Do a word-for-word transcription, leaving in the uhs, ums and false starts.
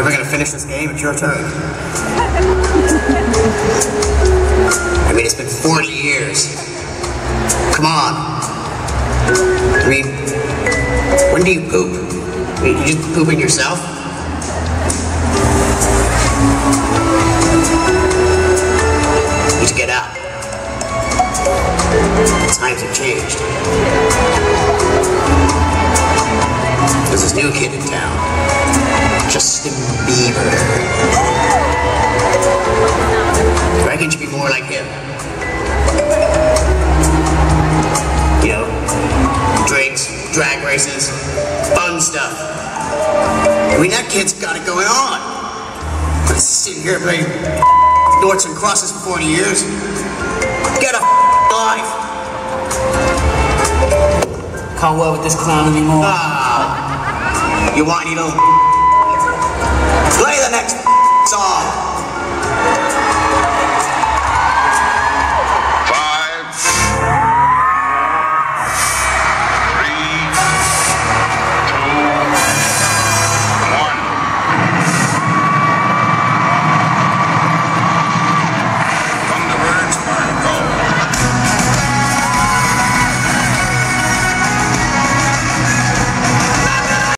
Never gonna finish this game, it's your turn. I mean, it's been forty years. Come on. I mean, when do you poop? I mean, you just pooping yourself? You need to get up. Times have changed. There's this new kid in town, Justin Bieber. I reckon you should be more like him. You know, drinks, drag races, fun stuff. I mean, that kid's got it going on. I'm sitting here playing noughts and crosses for forty years. Get a life. Can't work with this clown anymore. Ah, you want me to play the next song?